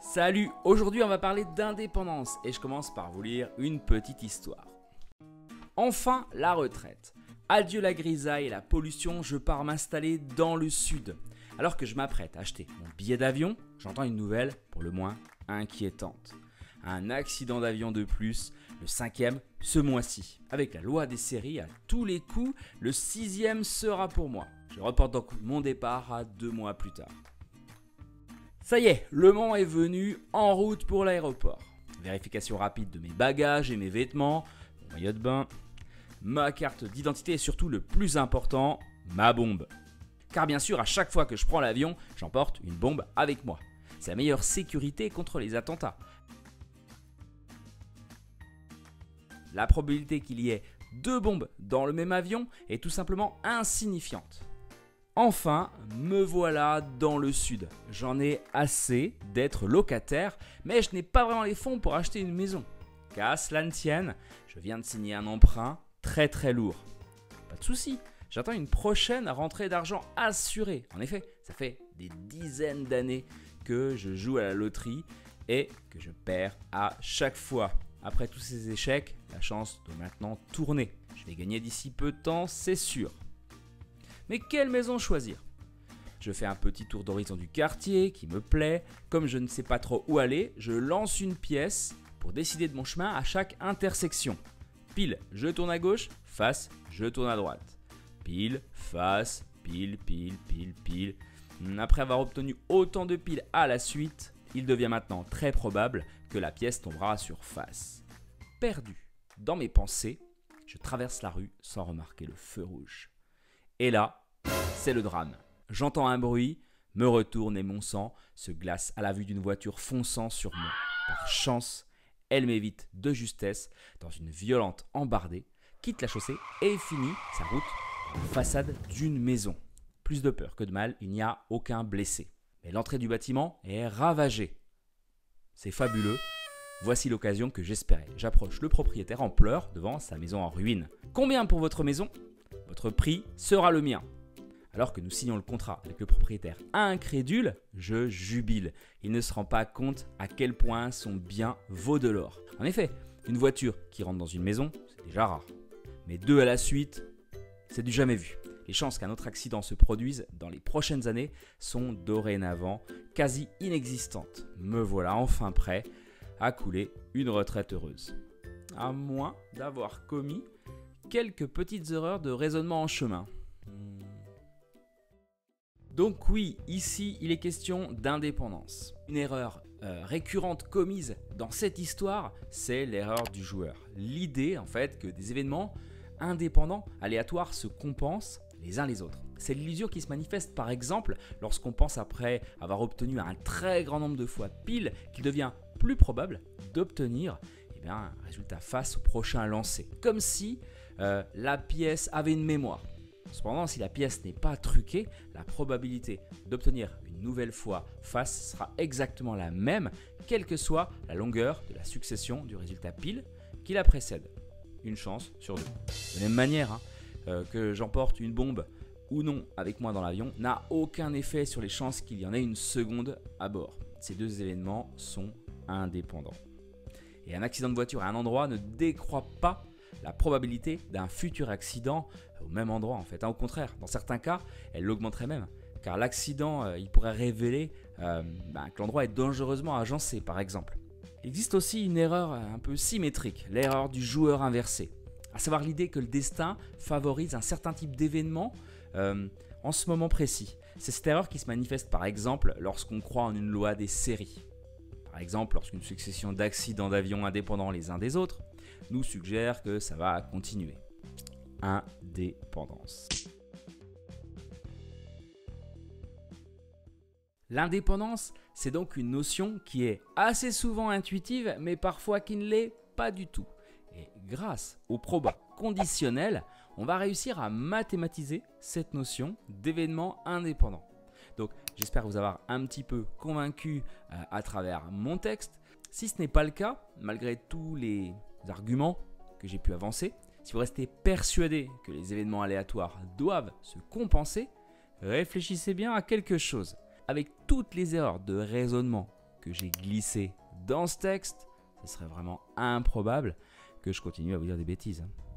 Salut, aujourd'hui on va parler d'indépendance et je commence par vous lire une petite histoire. Enfin la retraite. Adieu la grisaille et la pollution, je pars m'installer dans le sud. Alors que je m'apprête à acheter mon billet d'avion, j'entends une nouvelle pour le moins inquiétante. Un accident d'avion de plus, le 5e ce mois-ci. Avec la loi des séries à tous les coups, le 6e sera pour moi. Je reporte donc mon départ à 2 mois plus tard. Ça y est, le moment est venu, en route pour l'aéroport. Vérification rapide de mes bagages et mes vêtements, mon maillot de bain, ma carte d'identité et surtout le plus important, ma bombe. Car bien sûr, à chaque fois que je prends l'avion, j'emporte une bombe avec moi. C'est la meilleure sécurité contre les attentats. La probabilité qu'il y ait 2 bombes dans le même avion est tout simplement insignifiante. Enfin, me voilà dans le sud. J'en ai assez d'être locataire, mais je n'ai pas vraiment les fonds pour acheter une maison. Qu'à cela ne tienne, je viens de signer un emprunt très lourd. Pas de souci, j'attends une prochaine rentrée d'argent assurée. En effet, ça fait des dizaines d'années que je joue à la loterie et que je perds à chaque fois. Après tous ces échecs, la chance doit maintenant tourner. Je vais gagner d'ici peu de temps, c'est sûr. Mais quelle maison choisir? Je fais un petit tour d'horizon du quartier qui me plaît. Comme je ne sais pas trop où aller, je lance une pièce pour décider de mon chemin à chaque intersection. Pile, je tourne à gauche, face, je tourne à droite. Pile, face, pile. Après avoir obtenu autant de piles à la suite, il devient maintenant très probable que la pièce tombera sur face. Perdu dans mes pensées, je traverse la rue sans remarquer le feu rouge. Et là, c'est le drame. J'entends un bruit, me retourne et mon sang se glace à la vue d'une voiture fonçant sur moi. Par chance, elle m'évite de justesse dans une violente embardée, quitte la chaussée et finit sa route en façade d'une maison. Plus de peur que de mal, il n'y a aucun blessé. Mais l'entrée du bâtiment est ravagée. C'est fabuleux. Voici l'occasion que j'espérais. J'approche le propriétaire en pleurs devant sa maison en ruine. Combien pour votre maison ? Votre prix sera le mien. Alors que nous signons le contrat avec le propriétaire incrédule, je jubile. Il ne se rend pas compte à quel point son bien vaut de l'or. En effet, une voiture qui rentre dans une maison, c'est déjà rare. Mais 2 à la suite, c'est du jamais vu. Les chances qu'un autre accident se produise dans les prochaines années sont dorénavant quasi inexistantes. Me voilà enfin prêt à couler une retraite heureuse. À moins d'avoir commis quelques petites erreurs de raisonnement en chemin. Donc oui, ici il est question d'indépendance. Une erreur récurrente commise dans cette histoire, c'est l'erreur du joueur. L'idée en fait que des événements indépendants, aléatoires se compensent les uns les autres. C'est l'illusion qui se manifeste par exemple lorsqu'on pense après avoir obtenu un très grand nombre de fois pile qu'il devient plus probable d'obtenir un résultat face au prochain lancé. Comme si la pièce avait une mémoire. Cependant, si la pièce n'est pas truquée, la probabilité d'obtenir une nouvelle fois face sera exactement la même, quelle que soit la longueur de la succession du résultat pile qui la précède. Une chance sur 2. De la même manière que j'emporte une bombe ou non avec moi dans l'avion n'a aucun effet sur les chances qu'il y en ait une seconde à bord. Ces 2 événements sont indépendants. Et un accident de voiture à un endroit ne décroît pas la probabilité d'un futur accident au même endroit en fait. Au contraire, dans certains cas, elle l'augmenterait même. Car l'accident, il pourrait révéler que l'endroit est dangereusement agencé par exemple. Il existe aussi une erreur un peu symétrique, l'erreur du joueur inversé. À savoir l'idée que le destin favorise un certain type d'événement en ce moment précis. C'est cette erreur qui se manifeste par exemple lorsqu'on croit en une loi des séries. Par exemple, lorsqu'une succession d'accidents d'avion indépendants les uns des autres nous suggère que ça va continuer. Indépendance. L'indépendance, c'est donc une notion qui est assez souvent intuitive, mais parfois qui ne l'est pas du tout. Et grâce au proba conditionnel, on va réussir à mathématiser cette notion d'événement indépendant. Donc, j'espère vous avoir un petit peu convaincu à travers mon texte. Si ce n'est pas le cas, malgré tous les arguments que j'ai pu avancer, si vous restez persuadé que les événements aléatoires doivent se compenser, réfléchissez bien à quelque chose. Avec toutes les erreurs de raisonnement que j'ai glissé dans ce texte, ce serait vraiment improbable que je continue à vous dire des bêtises.